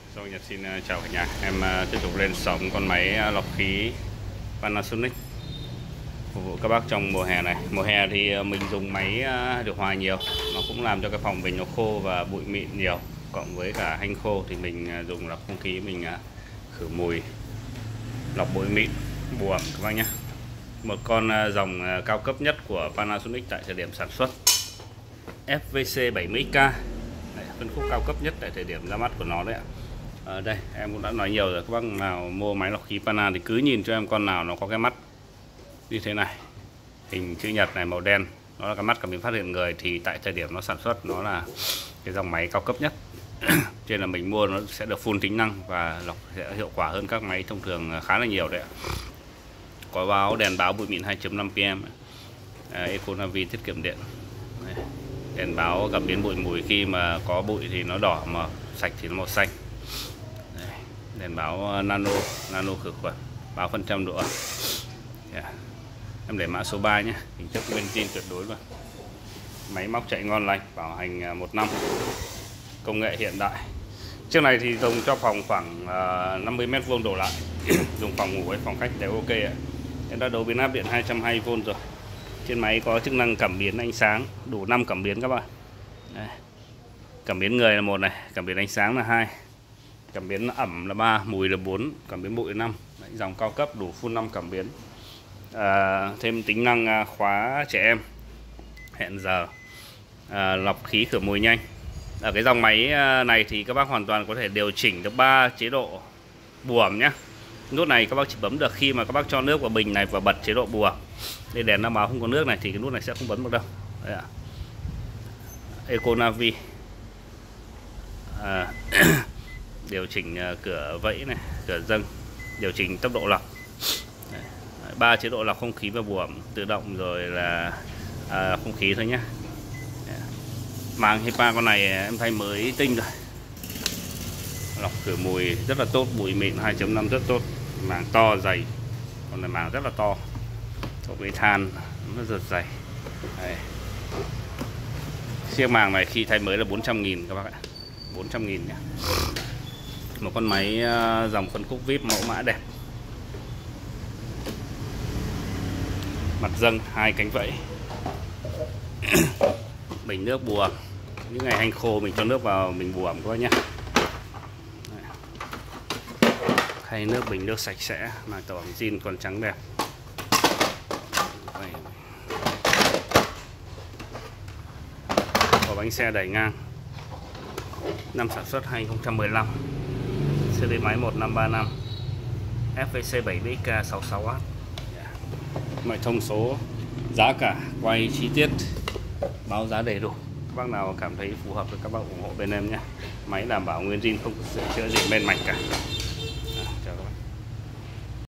Rồi Nhật xin chào cả nhà. Em tiếp tục lên sóng con máy lọc khí Panasonic phục vụ các bác trong mùa hè này. Mùa hè thì mình dùng máy điều hòa nhiều, nó cũng làm cho cái phòng mình nó khô và bụi mịn nhiều. Cộng với cả hanh khô thì mình dùng lọc không khí, mình khử mùi, lọc bụi mịn, buồm các bác nhé. Một con dòng cao cấp nhất của Panasonic tại thời điểm sản xuất, FVC 70K, phân khúc cao cấp nhất tại thời điểm ra mắt của nó đấy ạ. Ở đây em cũng đã nói nhiều rồi, các bác nào mua máy lọc khí Pana thì cứ nhìn cho em con nào nó có cái mắt như thế này, hình chữ nhật này, màu đen, nó là cái mắt cảm biến phát hiện người, thì tại thời điểm nó sản xuất nó là cái dòng máy cao cấp nhất. Cho nên là mình mua nó sẽ được full tính năng và lọc sẽ hiệu quả hơn các máy thông thường khá là nhiều đấy ạ. Có đèn báo bụi mịn 2.5 pm, Econavi tiết kiệm điện. Đây. Đèn báo cảm biến bụi mùi, khi mà có bụi thì nó đỏ, mà sạch thì nó màu xanh. Đây. Đèn báo nano khử khuẩn, báo phần trăm độ ẩm. Em để mã số 3 nhé, hình thức nguyên zin tuyệt đối luôn. Máy móc chạy ngon lành, bảo hành 1 năm, công nghệ hiện đại. Chiếc này thì dùng cho phòng khoảng 50 m² đổ lại. Dùng phòng ngủ hay phòng khách đều ok ạ. Em đã đấu biến áp điện 220V rồi. Trên máy có chức năng cảm biến ánh sáng, đủ 5 cảm biến các bạn. Đây. Cảm biến người là 1 này, cảm biến ánh sáng là 2, cảm biến ẩm là 3, mùi là 4, cảm biến bụi là 5. Đấy, dòng cao cấp đủ full 5 cảm biến. Thêm tính năng khóa trẻ em, hẹn giờ, lọc khí khử mùi nhanh. Ở cái dòng máy này thì các bác hoàn toàn có thể điều chỉnh được 3 chế độ buồm nhé. Nút này các bác chỉ bấm được khi mà các bác cho nước vào bình này và bật chế độ buồm. Đây đèn nó báo không có nước này thì cái nút này sẽ không bấm được đâu. Đây ạ. Econavi, điều chỉnh cửa vẫy này, cửa dâng, điều chỉnh tốc độ lọc. 3 chế độ lọc không khí và buồm tự động, rồi là không khí thôi nhé. Màng HEPA con này em thay mới tinh rồi, lọc khử mùi rất là tốt, bụi mịn 2.5 rất tốt, màng to dày, con này màng rất là to, có cái than nó rất dày. Đây. Chiếc màng này khi thay mới là 400.000 các bác ạ, 400.000 nhé. Một con máy dòng phân khúc VIP, mẫu mã đẹp, mặt dâng, 2 cánh vẫy. Bình nước buồm, những ngày hanh khô mình cho nước vào mình buồm các bác nhé. Khay nước, bình nước sạch sẽ, màng tàu bằng zin còn trắng đẹp. Có bánh xe đẩy ngang, năm sản xuất 2015, series máy 1535, FVC 70K 66W. Mọi thông số, giá cả, quay chi tiết, báo giá đầy đủ. Các bác nào cảm thấy phù hợp thì các bác ủng hộ bên em nhé. Máy đảm bảo nguyên zin, không có sửa chữa gì bên mạch cả.